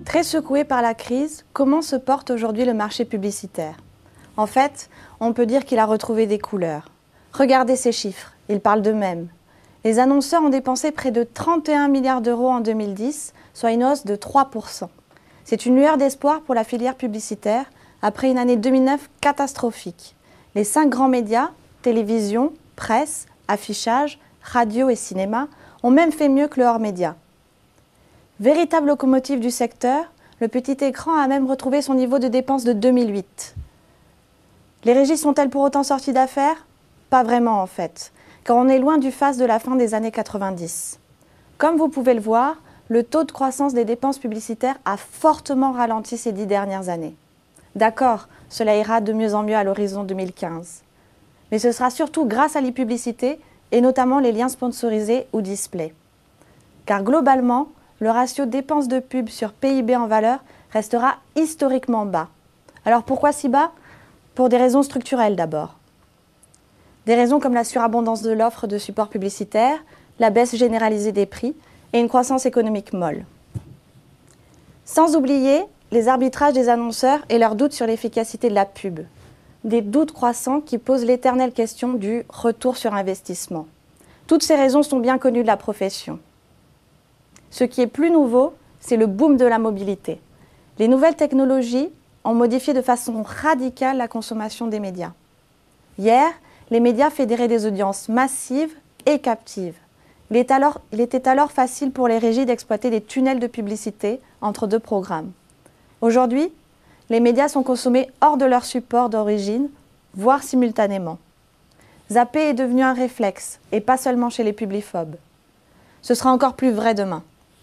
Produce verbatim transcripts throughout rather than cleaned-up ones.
Très secoué par la crise, comment se porte aujourd'hui le marché publicitaire? En fait, on peut dire qu'il a retrouvé des couleurs. Regardez ces chiffres, ils parlent d'eux-mêmes. Les annonceurs ont dépensé près de trente et un milliards d'euros en deux mille dix, soit une hausse de trois pour cent. C'est une lueur d'espoir pour la filière publicitaire après une année deux mille neuf catastrophique. Les cinq grands médias, télévision, presse, affichage, radio et cinéma, ont même fait mieux que le hors-média. Véritable locomotive du secteur, le petit écran a même retrouvé son niveau de dépenses de deux mille huit. Les régies sont-elles pour autant sorties d'affaires? Pas vraiment en fait, car on est loin du faste de la fin des années quatre-vingt-dix. Comme vous pouvez le voir, le taux de croissance des dépenses publicitaires a fortement ralenti ces dix dernières années. D'accord, cela ira de mieux en mieux à l'horizon deux mille quinze. Mais ce sera surtout grâce à l'e-publicité et notamment les liens sponsorisés ou display. Car globalement, le ratio dépenses de pub sur P I B en valeur restera historiquement bas. Alors pourquoi si bas? Pour des raisons structurelles d'abord. Des raisons comme la surabondance de l'offre de supports publicitaires, la baisse généralisée des prix et une croissance économique molle. Sans oublier les arbitrages des annonceurs et leurs doutes sur l'efficacité de la pub. Des doutes croissants qui posent l'éternelle question du retour sur investissement. Toutes ces raisons sont bien connues de la profession. Ce qui est plus nouveau, c'est le boom de la mobilité. Les nouvelles technologies ont modifié de façon radicale la consommation des médias. Hier, les médias fédéraient des audiences massives et captives. Il est alors, il était alors facile pour les régies d'exploiter des tunnels de publicité entre deux programmes. Aujourd'hui, les médias sont consommés hors de leur support d'origine, voire simultanément. Zapper est devenu un réflexe, et pas seulement chez les publiphobes. Ce sera encore plus vrai demain.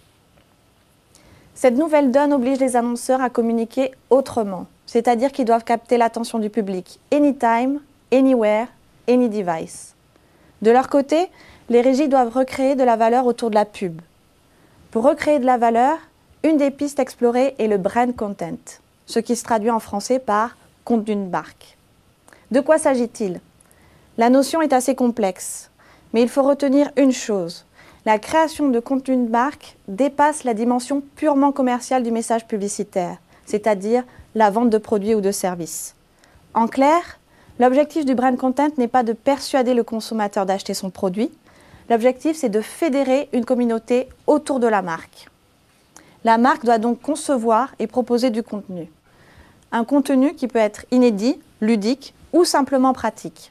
Cette nouvelle donne oblige les annonceurs à communiquer autrement, c'est-à-dire qu'ils doivent capter l'attention du public anytime, anywhere, any device. De leur côté, les régies doivent recréer de la valeur autour de la pub. Pour recréer de la valeur, une des pistes explorées est le brand content, ce qui se traduit en français par contenu de marque. De quoi s'agit-il? La notion est assez complexe, mais il faut retenir une chose. La création de contenu de marque dépasse la dimension purement commerciale du message publicitaire, c'est-à-dire la vente de produits ou de services. En clair, l'objectif du brand content n'est pas de persuader le consommateur d'acheter son produit. L'objectif, c'est de fédérer une communauté autour de la marque. La marque doit donc concevoir et proposer du contenu. Un contenu qui peut être inédit, ludique ou simplement pratique.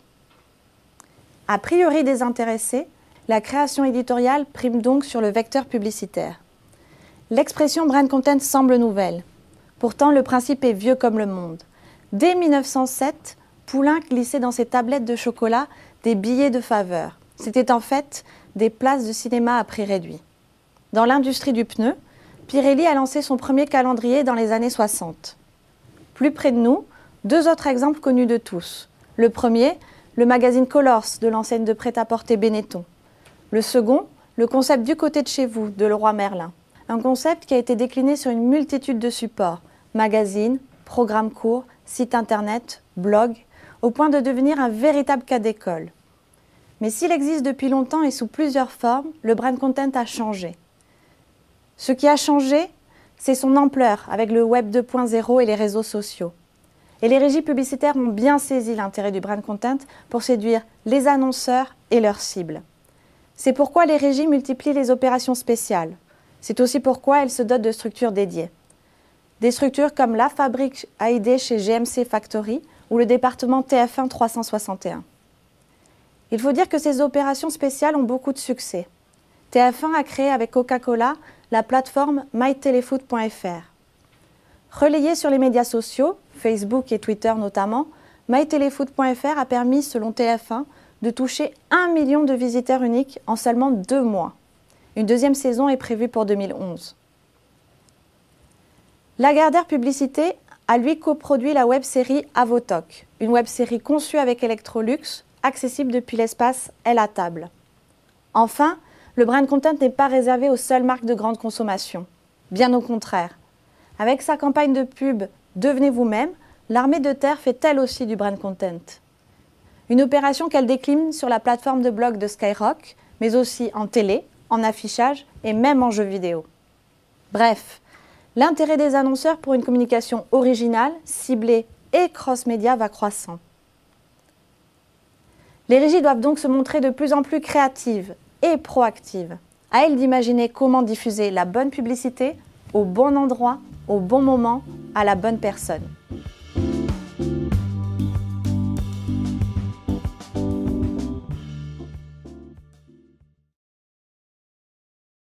A priori désintéressé, la création éditoriale prime donc sur le vecteur publicitaire. L'expression brand content semble nouvelle. Pourtant, le principe est vieux comme le monde. Dès mille neuf cent sept, Poulenc glissait dans ses tablettes de chocolat des billets de faveur. C'était en fait des places de cinéma à prix réduit. Dans l'industrie du pneu, Pirelli a lancé son premier calendrier dans les années soixante. Plus près de nous, deux autres exemples connus de tous. Le premier, le magazine Colors de l'enseigne de prêt-à-porter Benetton. Le second, le concept du côté de chez vous de Leroy Merlin. Un concept qui a été décliné sur une multitude de supports, magazines, programmes courts, sites internet, blogs, au point de devenir un véritable cas d'école. Mais s'il existe depuis longtemps et sous plusieurs formes, le brand content a changé. Ce qui a changé, c'est son ampleur avec le web deux point zéro et les réseaux sociaux. Et les régies publicitaires ont bien saisi l'intérêt du brand content pour séduire les annonceurs et leurs cibles. C'est pourquoi les régies multiplient les opérations spéciales. C'est aussi pourquoi elles se dotent de structures dédiées. Des structures comme la fabrique à idées chez G M C Factory ou le département T F un trois cent soixante et un. Il faut dire que ces opérations spéciales ont beaucoup de succès. T F un a créé avec Coca-Cola la plateforme my telefoot point F R. Relayée sur les médias sociaux, Facebook et Twitter notamment, my telefoot point F R a permis, selon T F un, de toucher un million de visiteurs uniques en seulement deux mois. Une deuxième saison est prévue pour deux mille onze. Lagardère Publicité a lui coproduit la web-série Avotoc, une web-série conçue avec Electrolux, accessible depuis l'espace Elle à table. Enfin, le brand content n'est pas réservé aux seules marques de grande consommation. Bien au contraire. Avec sa campagne de pub « Devenez vous-même », l'armée de terre fait elle aussi du brand content. Une opération qu'elle décline sur la plateforme de blog de Skyrock, mais aussi en télé, en affichage et même en jeux vidéo. Bref, L'intérêt des annonceurs pour une communication originale, ciblée et cross-média va croissant. Les régies doivent donc se montrer de plus en plus créatives et proactives. À elles d'imaginer comment diffuser la bonne publicité au bon endroit, au bon moment, à la bonne personne.